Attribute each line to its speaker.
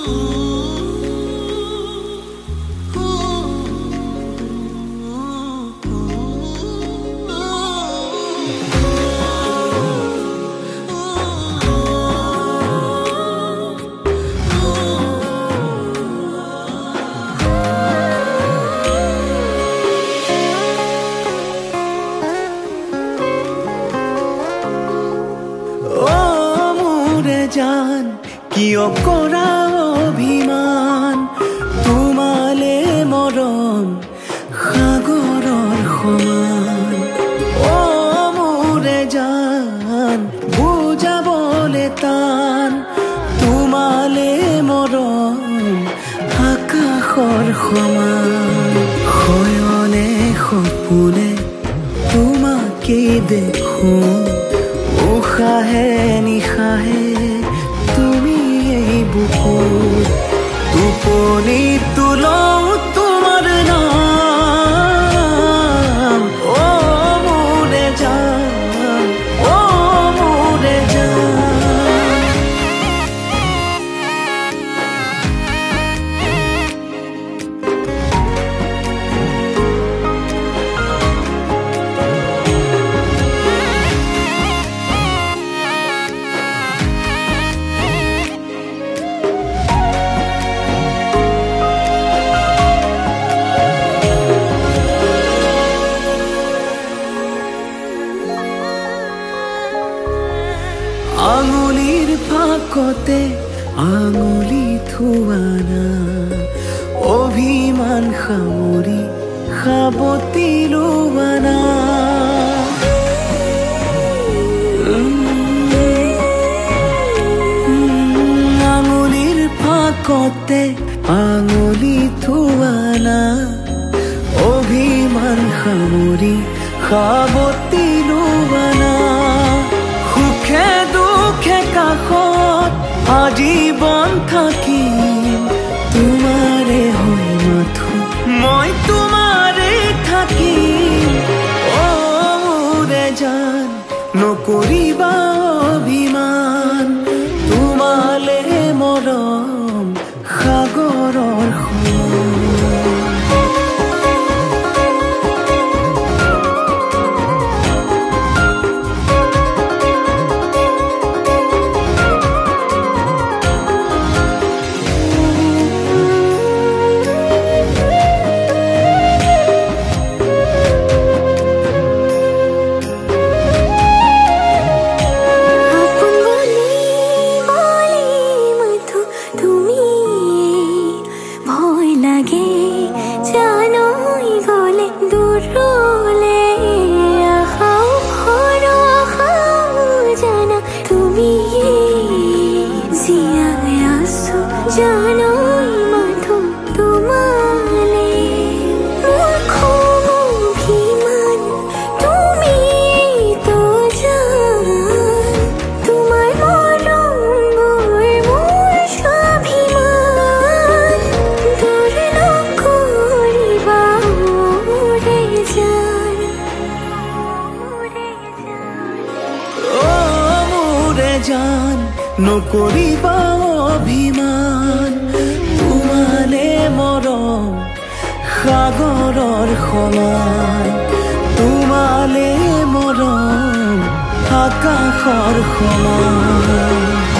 Speaker 1: জান কিয় কৰা অভিমান তোমালে মৰম সাগৰৰ সমান অ মোৰে জান বুজাবলে টান তোমালে মৰম আকাশৰ সমান শয়নে সপোনে তোমাকে দেখো উশাহে নিশাহে তুমি এই বুকুত টোপনি তুলও তোমাৰ নাম অ মোৰে জান অ মোৰে জান আঙুলিৰ ফাকতে আঙুলি থোৱানা অভিমান সামৰি সাবতি লোৱানা আঙুলিৰ ফাকতে আঙুলি থোৱানা অভিমান সামৰি সাবতি লোৱানা সুখে দুখে কাষত আজীৱন থাকিম তোমাৰে হৈ মাথো মই তোমাৰে থাকিম অ মোৰে জান নকৰিবা অভিমান তোমালে মৰম সাগৰৰ সমান জান নকৰিবা অভিমান তোমালে মৰম সাগৰৰ সমান তোমালে মৰম আকাশৰ সমান